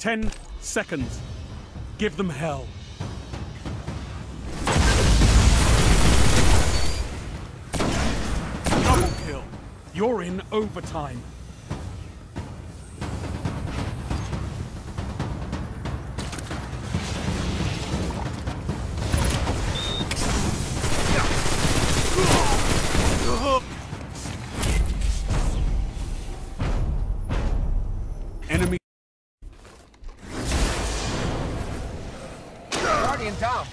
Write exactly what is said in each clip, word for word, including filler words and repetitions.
Ten seconds. Give them hell. Double kill. You're in overtime. Enemy. Guardian down.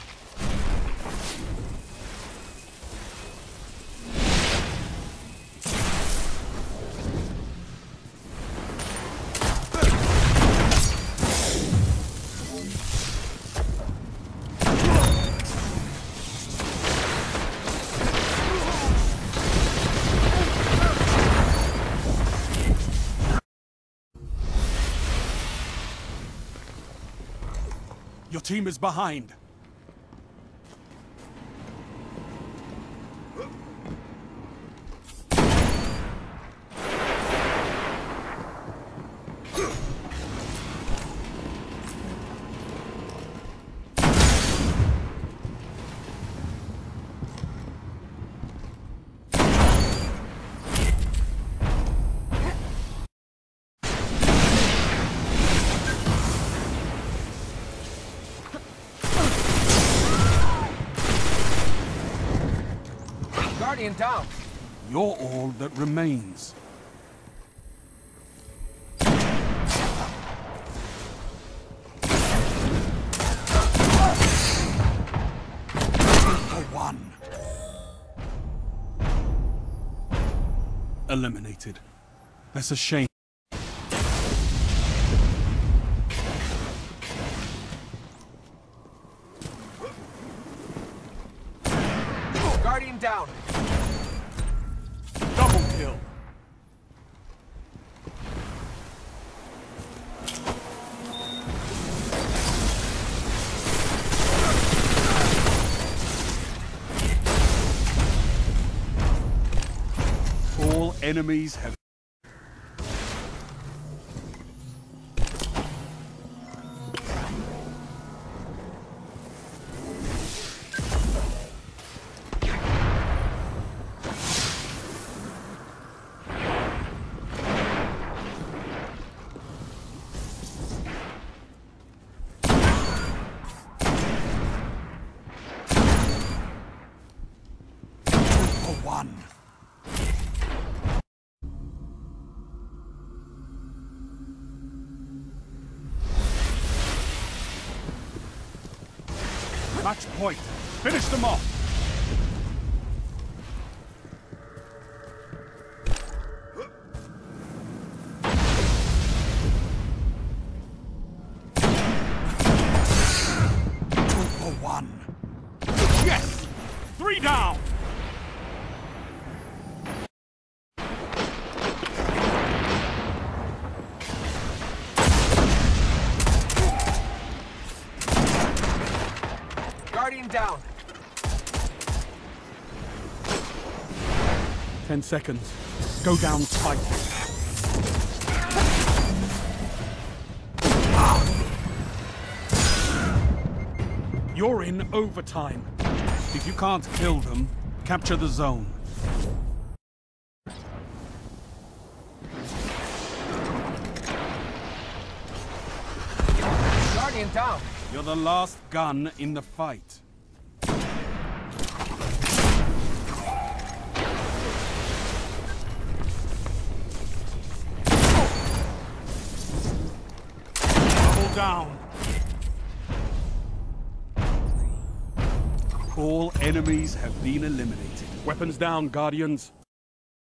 Your team is behind. Guardian down. You're all that remains. For one. Eliminated. That's a shame. Guardian down. Double kill. All enemies have one. Match point. Finish them off. Two for one. Yes! Three down! Guardian down. Ten seconds. Go down tight. You're in overtime. If you can't kill them, capture the zone. Guardian down. You're the last gun in the fight. Double down. All enemies have been eliminated. Weapons down, Guardians.